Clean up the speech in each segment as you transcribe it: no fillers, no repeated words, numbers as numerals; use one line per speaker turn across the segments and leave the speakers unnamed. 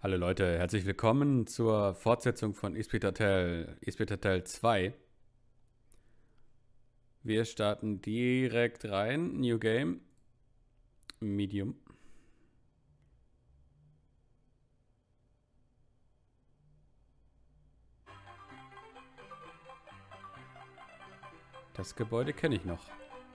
Hallo Leute, herzlich willkommen zur Fortsetzung von Isbit Hotel 2. Wir starten direkt rein. New Game. Medium. Das Gebäude kenne ich noch.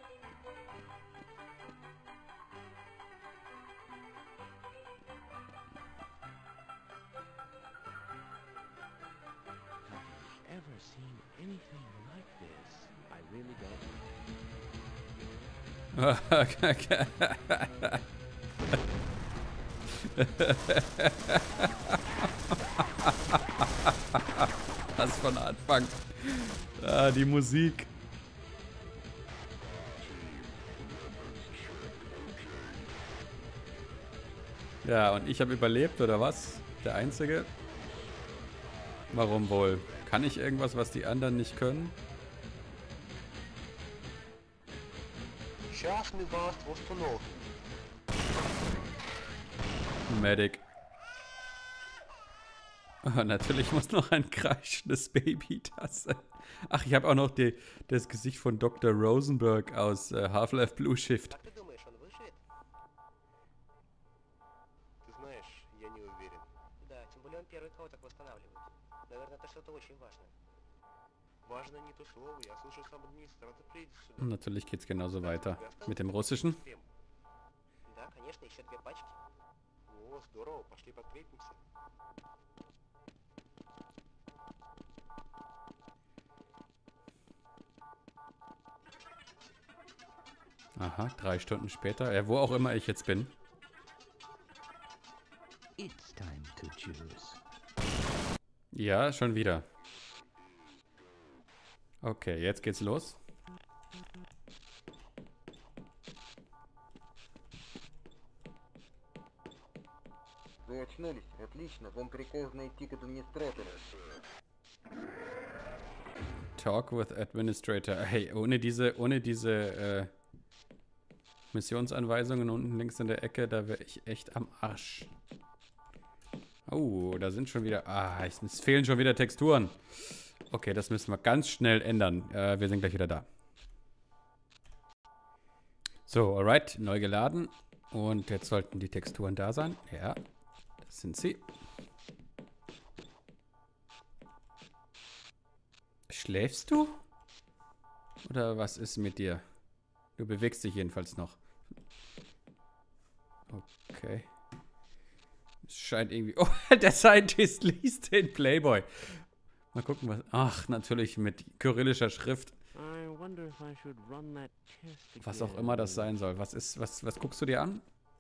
Ever seen anything like this? I really don't.
Das von Anfang. Ah, die Musik. Ja, und ich habe überlebt, oder was? Der Einzige? Warum wohl? Kann ich irgendwas, was die anderen nicht können?
Сейчас мы вас восстановим.
Medic. Oh, natürlich muss noch ein kreischendes Baby da sein. Ach, ich habe auch noch das Gesicht von Dr. Rosenberg aus Half-Life Blue Shift.
Как ты думаешь, он выживет? Ты знаешь, я не уверен. Да, тем более он первый, кого так восстанавливает. Наверное, это что-то очень важное. Важно не то слово, я слышал, сам администратор приедет сюда.
Und natürlich geht's genauso weiter. Mit dem Russischen.
Да, конечно, еще две пачки. О, здорово, пошли подкрепимся.
Aha, 3 Stunden später. Ja, wo auch immer ich jetzt bin.
It's time to choose.
Ja, schon wieder. Okay, jetzt geht's los.
Вы очнулись? Отлично. Вам приказано идти к администратору.
Talk with Administrator. Hey, ohne diese Missionsanweisungen unten links in der Ecke, da wäre ich echt am Arsch. Oh, da sind schon wieder... Ah, es fehlen schon wieder Texturen. Okay, das müssen wir ganz schnell ändern. Wir sind gleich wieder da. So, alright, neu geladen. Und jetzt sollten die Texturen da sein. Ja, das sind sie. Schläfst du? Oder was ist mit dir? Du bewegst dich jedenfalls noch. Okay. Es scheint irgendwie... Oh, der Scientist liest den Playboy. Mal gucken, was... Ach, natürlich mit kyrillischer Schrift.
I wonder if I should run that test
Was auch immer das sein soll. Was guckst du dir an?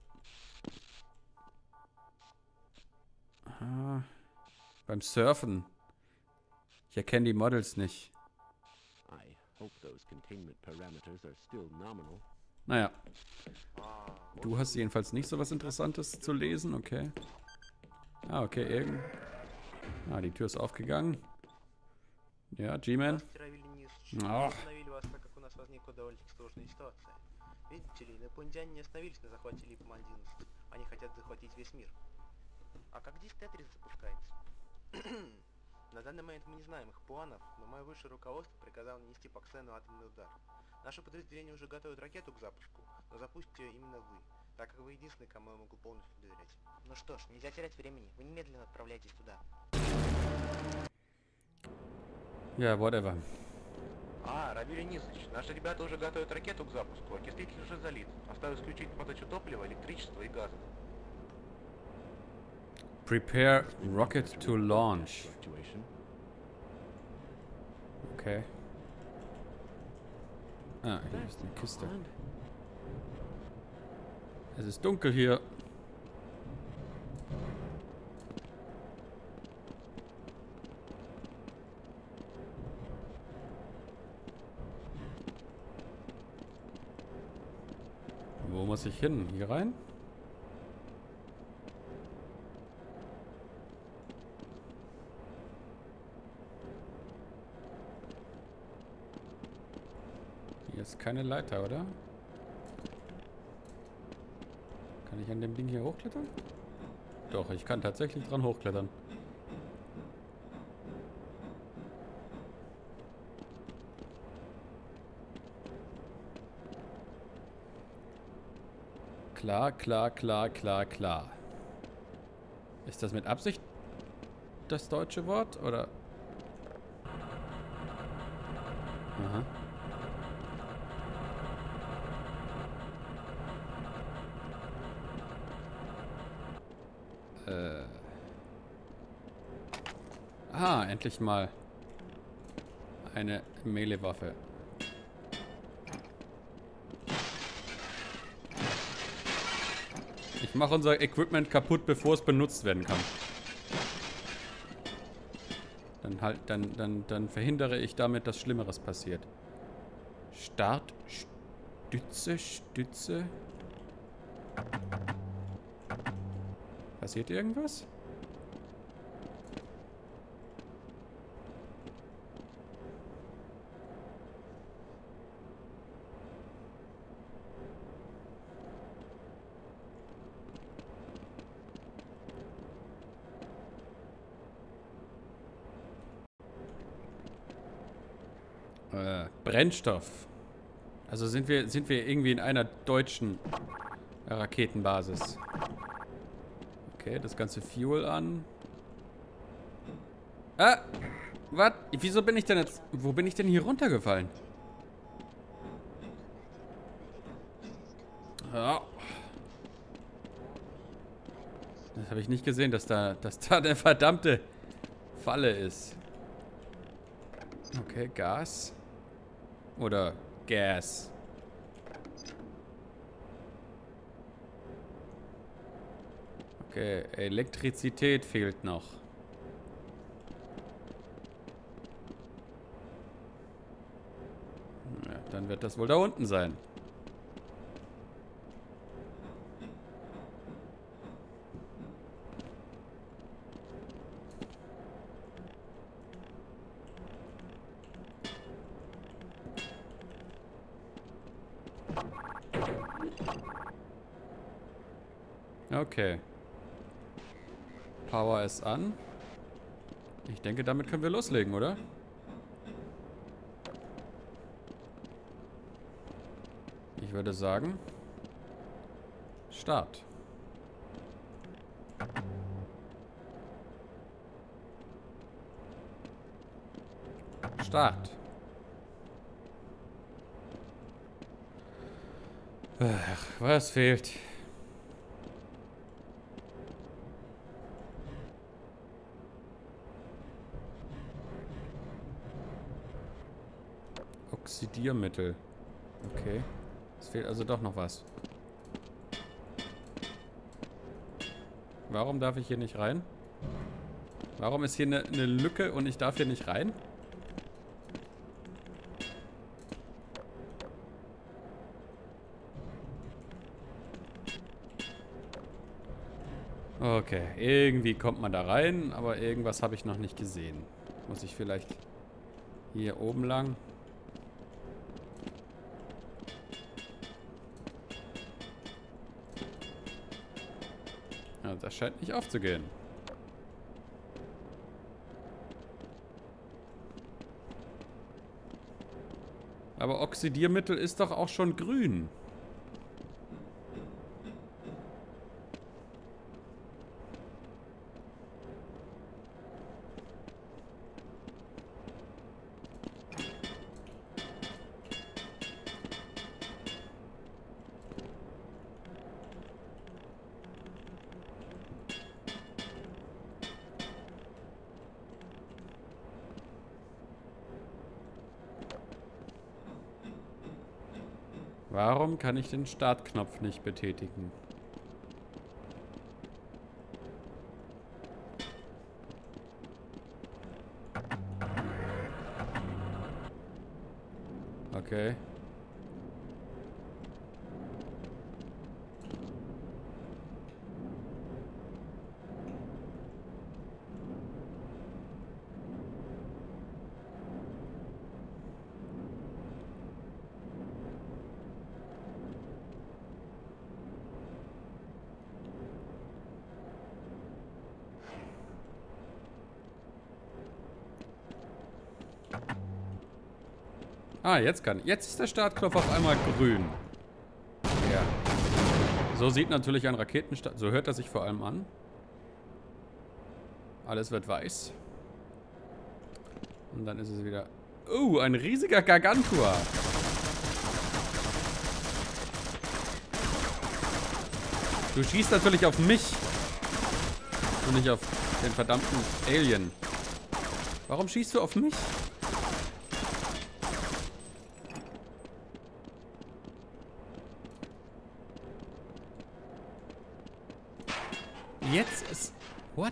Ah, beim Surfen. Ich erkenne die Models nicht.
I hope those containment parameters are still nominal.
Naja. Du hast jedenfalls nicht so was Interessantes zu lesen, okay. Ah, okay, Ah, die Tür ist aufgegangen. Ja, G-Man. Ach.
Остановили вас, так как у нас возникла довольно-таки сложная ситуация. Видите ли, инопланетяне не остановились на захвате Липман-11. Они хотят захватить весь мир. А как диск Тетрис запускается? На данный момент мы не знаем их планов, но мое высшее руководство приказало нанести по Ксену атомный удар. Наше подразделение уже готовит ракету к запуску, но запустите ее именно вы, так как вы единственный, кому я могу полностью доверять. Ну что ж, нельзя терять времени, вы немедленно отправляйтесь туда.
Ja, whatever.
Равиль Низович, наши ребята уже готовят ракету к запуску, окислитель уже залит. Осталось включить подачу топлива, электричества и газа.
Prepare rocket to launch.
Situation.
Okay. Ah, hier ist eine Kiste.
Odd.
Es ist dunkel hier. Wo muss ich hin? Hier rein? Hier ist keine Leiter, oder? Kann ich an dem Ding hier hochklettern? Doch, ich kann tatsächlich dran hochklettern. Klar, klar, klar, klar, klar. Ist das mit Absicht das deutsche Wort, oder? Aha. Ah, endlich mal eine Melee-Waffe. Ich mache unser Equipment kaputt, bevor es benutzt werden kann. Dann verhindere ich damit, dass Schlimmeres passiert. Start, Stütze, Stütze. Passiert irgendwas? Brennstoff. Also sind wir irgendwie in einer deutschen Raketenbasis. Okay, das ganze Fuel an. Ah! Was? Wieso bin ich denn jetzt... Wo bin ich denn hier runtergefallen? Ja. Das habe ich nicht gesehen, dass da eine verdammte Falle ist. Okay, Gas. Oder Gas. Okay, Elektrizität fehlt noch. Ja, dann wird das wohl da unten sein. Okay. Power ist an. Ich denke, damit können wir loslegen, oder? Ich würde sagen, Start. Start. Ach, was fehlt? Oxidiermittel. Okay. Es fehlt also doch noch was. Warum darf ich hier nicht rein? Warum ist hier eine Lücke und ich darf hier nicht rein? Okay, irgendwie kommt man da rein, aber irgendwas habe ich noch nicht gesehen. Muss ich vielleicht hier oben lang? Ja, das scheint nicht aufzugehen. Aber Oxidiermittel ist doch auch schon grün. Warum kann ich den Startknopf nicht betätigen? Okay. Ah, jetzt kann. Jetzt ist der Startknopf auf einmal grün. Ja. So sieht natürlich ein Raketenstart. So hört er sich vor allem an. Alles wird weiß. Und dann ist es wieder... ein riesiger Gargantua. Du schießt natürlich auf mich. Und nicht auf den verdammten Alien. Warum schießt du auf mich? Jetzt ist... What?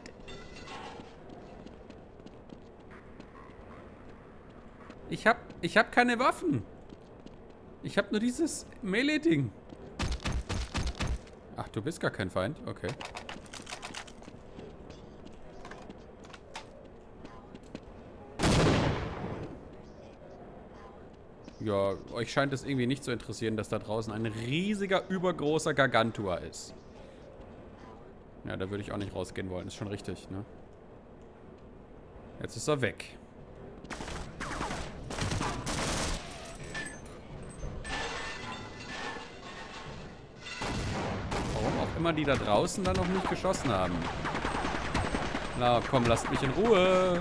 Ich hab keine Waffen. Ich hab nur dieses Melee-Ding. Ach, du bist gar kein Feind? Okay. Ja, euch scheint es irgendwie nicht zu interessieren, dass da draußen ein riesiger, übergroßer Gargantua ist. Ja, da würde ich auch nicht rausgehen wollen. Ist schon richtig, ne? Jetzt ist er weg. Warum auch immer die da draußen dann noch nicht geschossen haben. Na komm, lasst mich in Ruhe.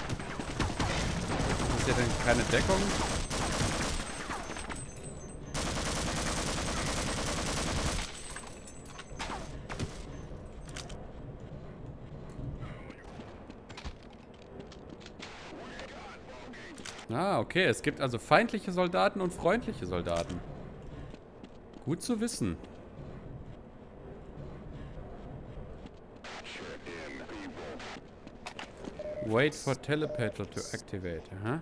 Ist ja denn keine Deckung? Ah, okay. Es gibt also feindliche Soldaten und freundliche Soldaten. Gut zu wissen. Wait for teleporter to activate. Aha.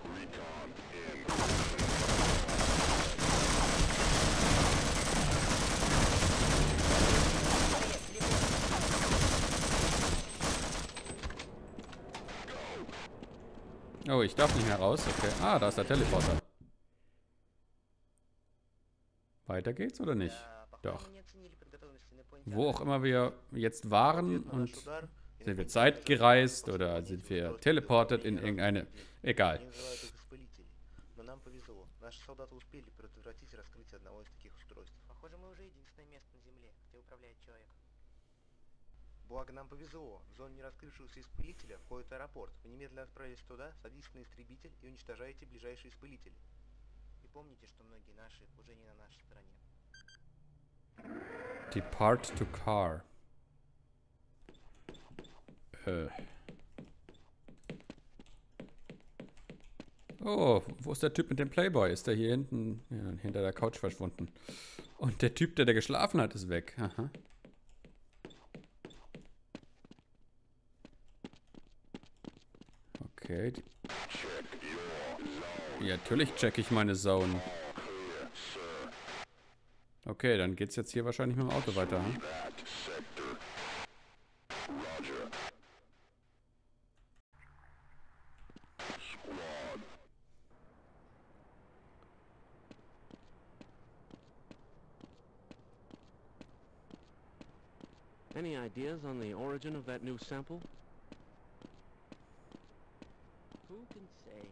Oh, ich darf nicht mehr raus. Okay. Ah, da ist der Teleporter. Weiter geht's oder nicht? Doch. Wo auch immer wir jetzt waren und sind wir zeitgereist oder sind wir teleportet in irgendeine... Egal.
Благо нам повезло. В зону нераскрывшегося испылителя входит аэропорт. Вы немедленно отправились туда, садитесь на истребитель и уничтожаете ближайшие испылители. И помните, что многие наши уже не на нашей стороне.
Depart to car. Oh, wo ist der Typ mit dem Playboy? Ist der hier hinten, ja, hinter der Couch verschwunden? Und der Typ, der geschlafen hat, ist weg. Aha. Okay. Ja, natürlich check ich meine Zone. Okay, dann geht's jetzt hier wahrscheinlich mit dem Auto weiter. Hm?
Any ideas on the origin of that new sample? Who can say?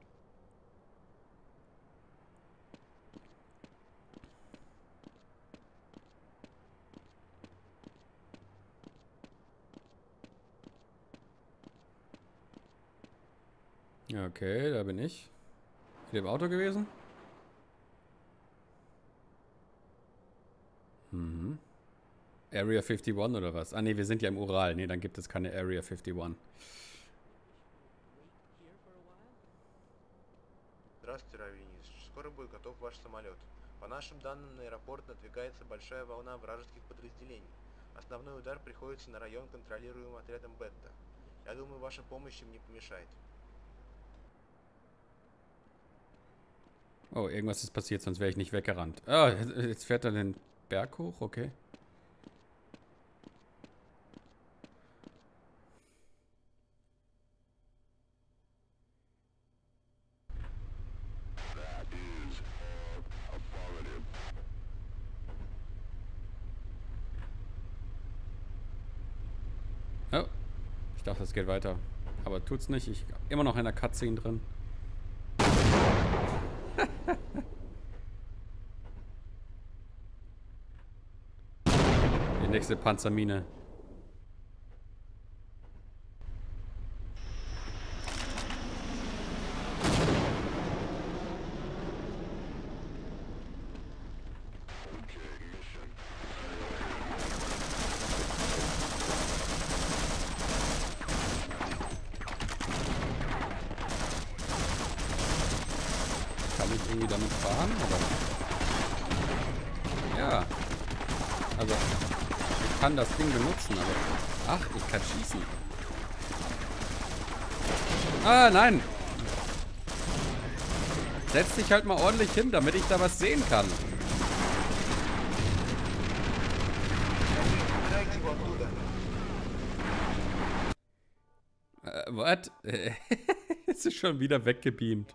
Okay, da bin ich. In dem Auto gewesen? Mhm. Area 51 oder was? Ah ne, wir sind ja im Ural. Ne, dann gibt es keine Area 51.
Здравствуйте, Равинис. Скоро будет готов ваш самолет. По нашим данным, на аэропорт надвигается большая волна вражеских подразделений. Основной удар приходится на район, контролируемый отрядом Бетта. Я думаю, ваша помощь им не помешает.
Oh, irgendwas ist passiert, sonst wäre ich nicht weggerannt. Ah, jetzt fährt er den Berg hoch, okay. Oh, ich dachte, es geht weiter. Aber tut's nicht. Ich bin immer noch in der Cutscene drin. Die nächste Panzermine. Kann ich irgendwie damit fahren? Oder? Ja. Also, ich kann das Ding benutzen, aber... Ach, ich kann schießen. Ah, nein! Setz dich halt mal ordentlich hin, damit ich da was sehen kann. What? Jetzt ist schon wieder weggebeamt.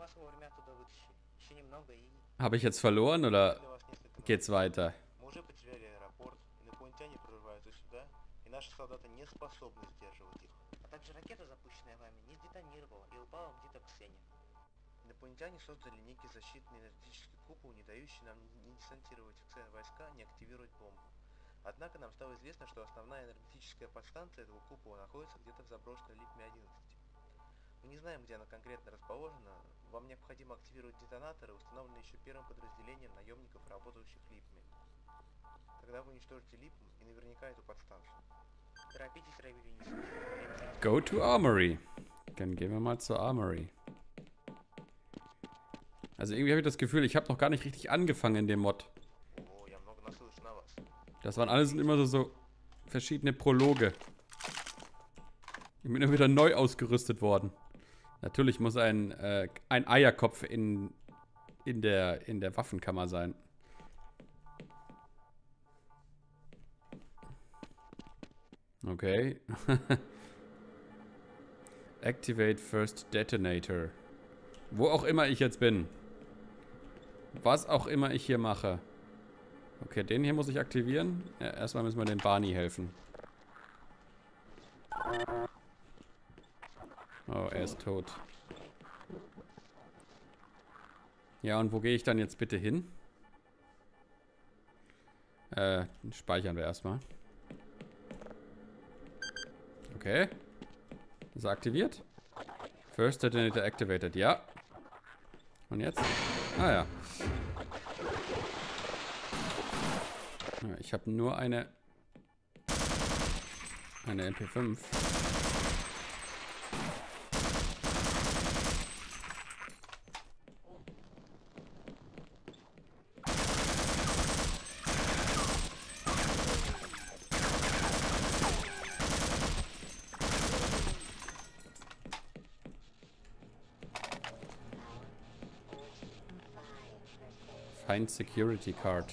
Habe ich jetzt verloren oder geht's weiter?
Инопланетяне создали некий защитный энергетический купол, не дающий нам ни десантировать в войска, ни активировать бомбу. Однако нам стало известно, что основная энергетическая подстанция этого купола находится где-то в заброшенной Липме-11. Мы не знаем, где она конкретно расположена. Вам необходимо активировать детонаторы, установленные еще первым подразделением наемников, работающих в Липме. Тогда вы уничтожите Липм и наверняка эту подстанцию. Торопитесь, Рейвенис.
Go to Armory. Dann gehen wir mal zur Armory. Also irgendwie habe ich das Gefühl, ich habe noch gar nicht richtig angefangen in dem Mod. Das waren alles immer so verschiedene Prologe. Ich bin immer wieder neu ausgerüstet worden. Natürlich muss ein Eierkopf in der Waffenkammer sein. Okay. Activate First Detonator. Wo auch immer ich jetzt bin. Was auch immer ich hier mache. Okay, den hier muss ich aktivieren. Ja, erstmal müssen wir dem Barney helfen. Oh, er ist tot. Ja, und wo gehe ich dann jetzt bitte hin? Speichern wir erstmal. Okay. Ist er aktiviert? First Detonator activated, ja. Und jetzt? Ah ja. Ich habe nur eine MP5. Find security card.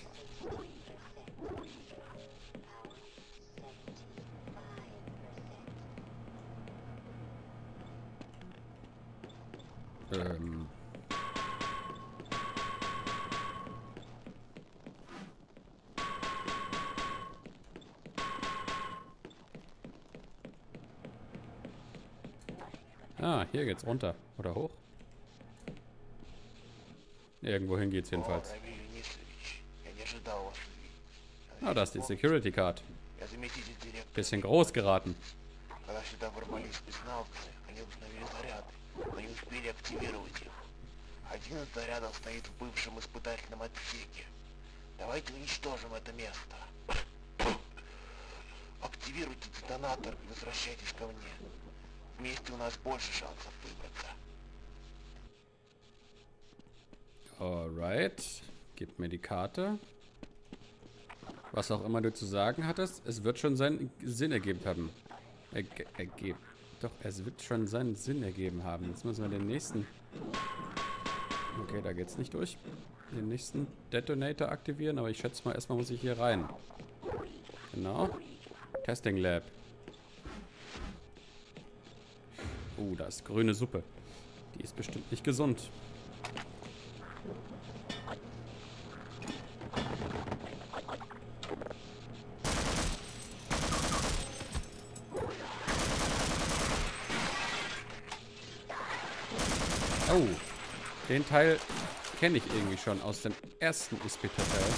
Ah, hier geht's runter. Oder hoch? Irgendwohin geht's jedenfalls. Ah, da ist die Security Card. Bisschen groß geraten.
Один из зарядов стоит в бывшем испытательном отсеке. Давайте уничтожим это место. Активируйте детонатор и возвращайтесь ко мне. Вместе у нас больше шансов выбраться.
Alright. Gib mir die Karte. Was auch immer du zu sagen hattest, es wird schon seinen Sinn ergeben haben. Doch, es wird schon seinen Sinn ergeben haben. Jetzt müssen wir den nächsten... Okay, da geht's nicht durch. Den nächsten Detonator aktivieren, aber ich schätze mal, erstmal muss ich hier rein. Genau. Testing Lab. Da ist grüne Suppe. Die ist bestimmt nicht gesund. Oh, den Teil kenne ich irgendwie schon aus dem ersten Ispital.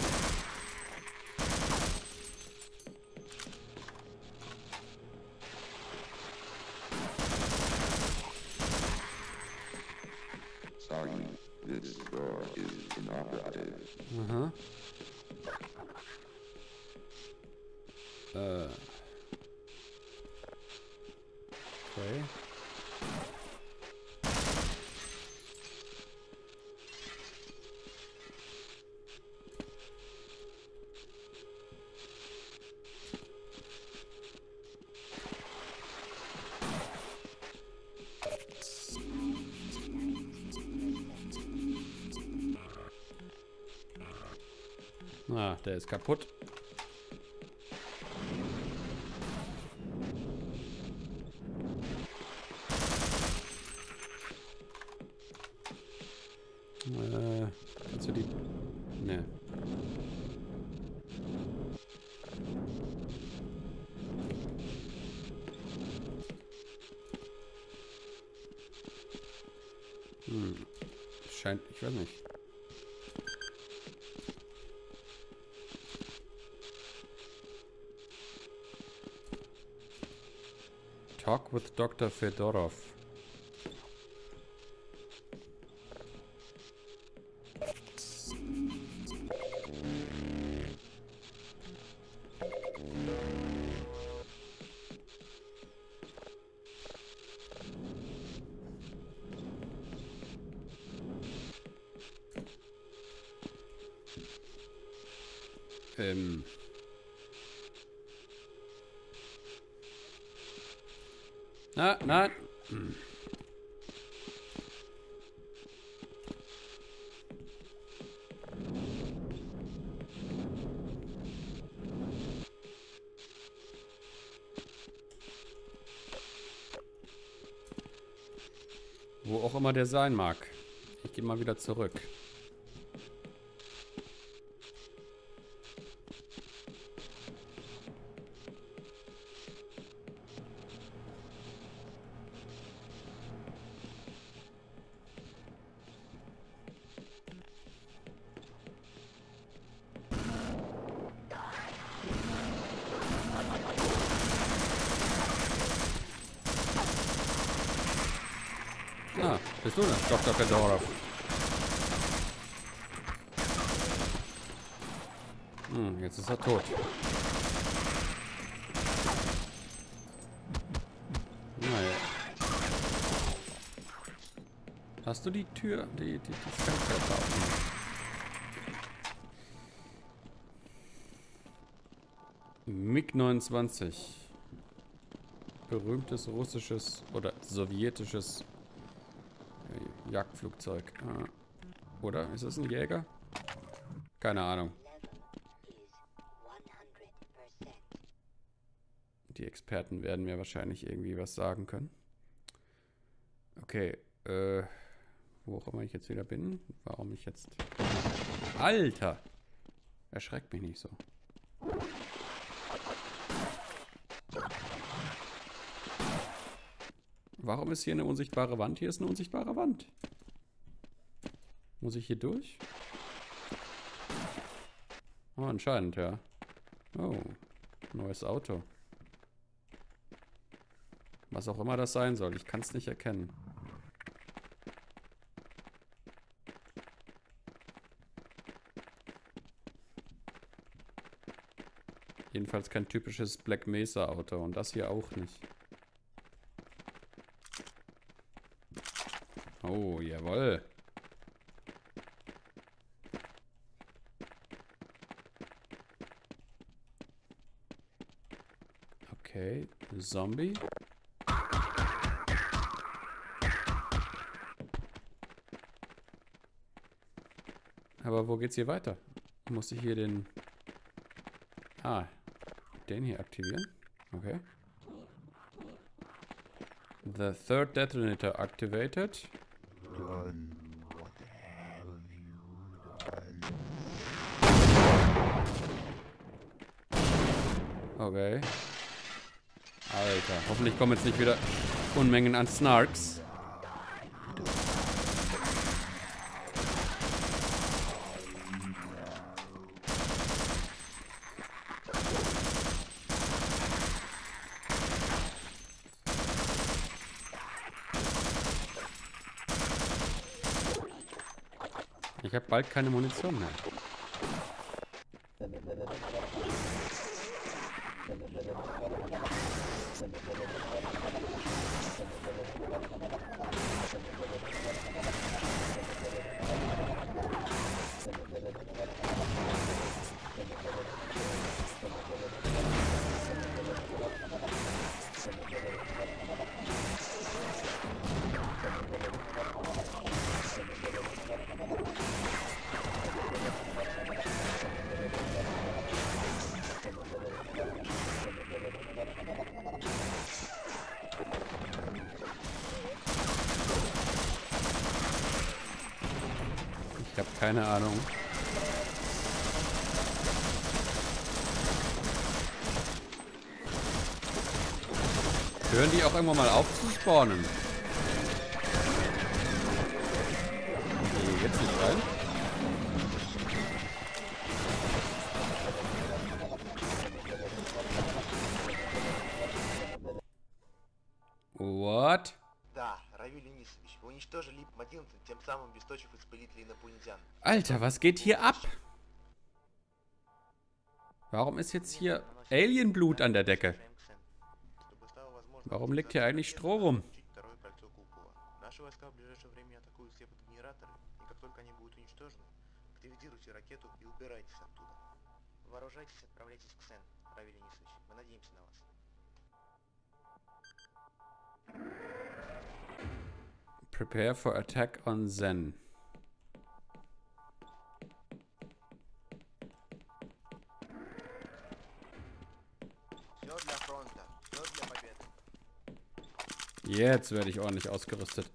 Sergeant, this door is inoperative.
Aha. Okay. Ah, der ist kaputt. Kannst du die... Ne. Scheint... Ich weiß nicht. Talk with Dr. Fedorov. Nein. Wo auch immer der sein mag. Ich gehe mal wieder zurück. Ah, bist du das, Dr. Fedorov? Jetzt ist er tot. Naja. Hast du die Tür, die Fenster offen? MiG-29. Berühmtes russisches oder sowjetisches Jagdflugzeug. Oder? Ist das ein Jäger? Keine Ahnung. Die Experten werden mir wahrscheinlich irgendwie was sagen können. Okay, wo auch immer ich jetzt wieder bin. Warum ich jetzt... Alter! Erschreckt mich nicht so. Warum ist hier eine unsichtbare Wand? Hier ist eine unsichtbare Wand. Muss ich hier durch? Oh, anscheinend, ja. Oh, neues Auto. Was auch immer das sein soll. Ich kann es nicht erkennen. Jedenfalls kein typisches Black Mesa Auto. Und das hier auch nicht. Oh, jawohl. Okay, Zombie. Aber wo geht's hier weiter? Muss ich hier den... Ah, den hier aktivieren. Okay. The third detonator activated. Okay. Alter, hoffentlich kommen jetzt nicht wieder Unmengen an Snarks. Ich habe bald keine Munition mehr. Ich habe keine Ahnung. Hören die auch irgendwann mal auf zu spawnen? Okay, jetzt nicht rein. What?
Да, Равиль Денисович, вы уничтожили ИП-11, тем самым обесточив исполнителей инопланетян.
Alter, was geht hier ab? Warum ist jetzt hier Alienblut an der Decke? Warum liegt hier eigentlich Stroh rum?
Наши войска в ближайшее время атакуют все подгенераторы, и как только они будут уничтожены, активизируйте ракету и убирайтесь оттуда. Вооружайтесь, отправляйтесь к Сен, Равиль Денисович. Мы надеемся на вас.
Prepare for attack on Zen.
Все для фронта, все для победы.
Jetzt werde ich ordentlich ausgerüstet.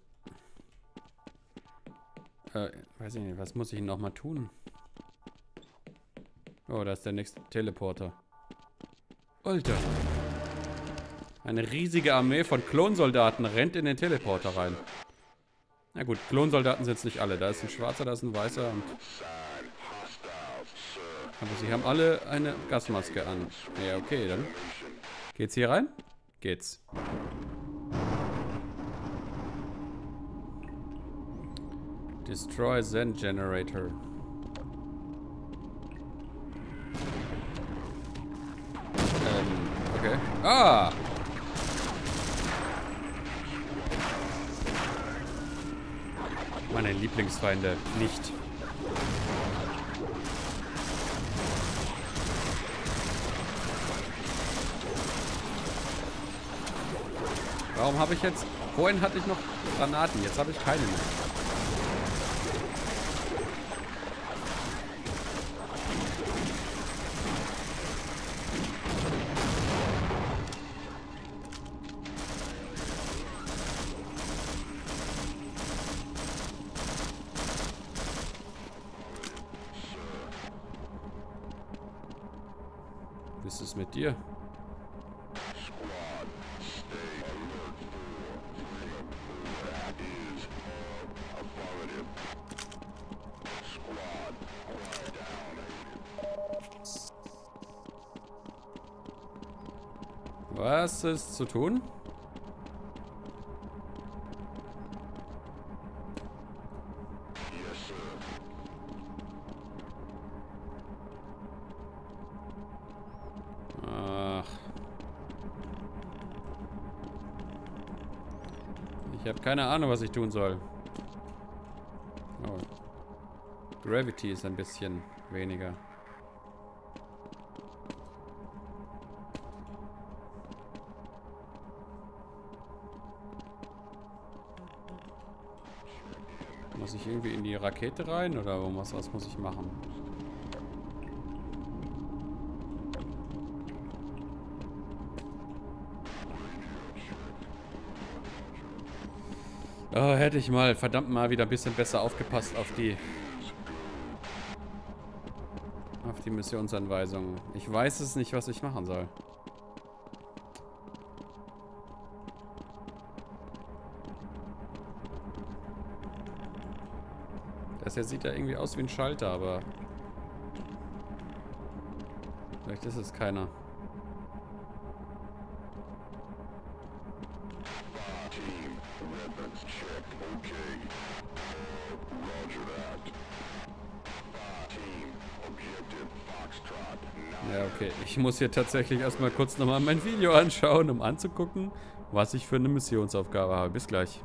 Weiß ich nicht, was muss ich noch mal tun? Oh, da ist der nächste Teleporter. Alter. Eine riesige Armee von Klonsoldaten rennt in den Teleporter rein. Na gut, Klonsoldaten sind es nicht alle. Da ist ein schwarzer, da ist ein weißer. Und aber sie haben alle eine Gasmaske an. Ja, okay, dann. Geht's hier rein? Geht's. Destroy Zen Generator. Okay. Ah! Meine Lieblingsfeinde nicht. Warum habe ich jetzt... Vorhin hatte ich noch Granaten, jetzt habe ich keine mehr. Was ist mit dir? Was ist zu tun? Ach. Ich habe keine Ahnung, was ich tun soll. Oh. Gravity ist ein bisschen weniger. Muss ich irgendwie in die Rakete rein oder was muss ich machen? Oh, hätte ich mal verdammt mal wieder ein bisschen besser aufgepasst auf die Missionsanweisungen. Ich weiß es nicht, was ich machen soll. Das hier sieht ja irgendwie aus wie ein Schalter, aber vielleicht ist es keiner. Ja, okay. Ich muss hier tatsächlich erstmal kurz nochmal mein Video anschauen, um anzugucken, was ich für eine Missionsaufgabe habe. Bis gleich.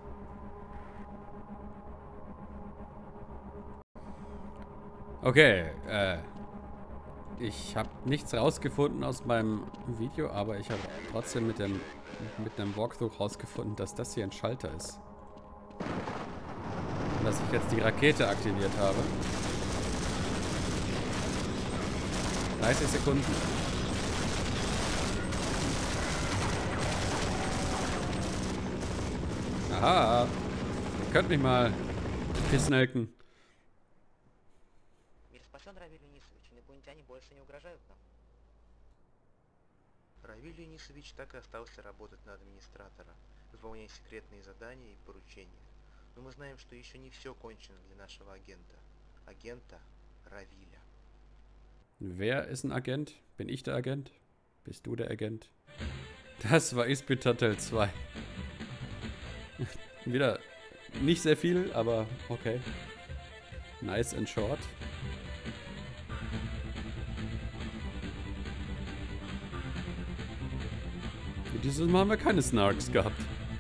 Okay, ich habe nichts rausgefunden aus meinem Video, aber ich habe trotzdem mit einem Walkthrough rausgefunden, dass das hier ein Schalter ist. Und dass ich jetzt die Rakete aktiviert habe. 30 Sekunden. Aha. Ihr könnt mich mal pisnelken.
Мир спасен, Равиль Юнисович. Инопланетяне больше не угрожают нам. Равиль Юнисович так и остался работать на администратора, выполняя секретные задания и поручения. Но мы знаем, что еще не все кончено для нашего агента. Агента Равиля.
Wer ist ein Agent? Bin ich der Agent? Bist du der Agent? Das war Ispitatel 2. Wieder nicht sehr viel, aber okay. Nice and short. Dieses Mal haben wir keine Snarks gehabt.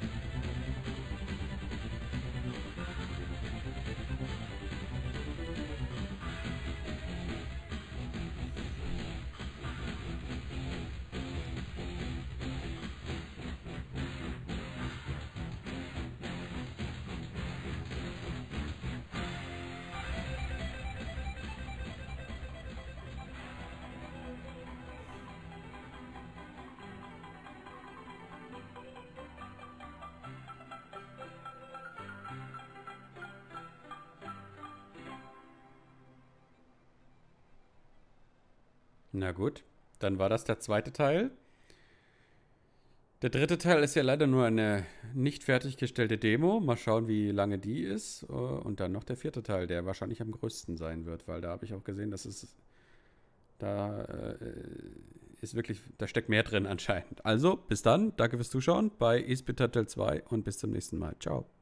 Na gut, dann war das der zweite Teil. Der dritte Teil ist ja leider nur eine nicht fertiggestellte Demo. Mal schauen, wie lange die ist. Und dann noch der vierte Teil, der wahrscheinlich am größten sein wird, weil da habe ich auch gesehen, dass es da ist wirklich, da steckt mehr drin anscheinend. Also, bis dann, danke fürs Zuschauen bei Ispitatel 2 und bis zum nächsten Mal. Ciao.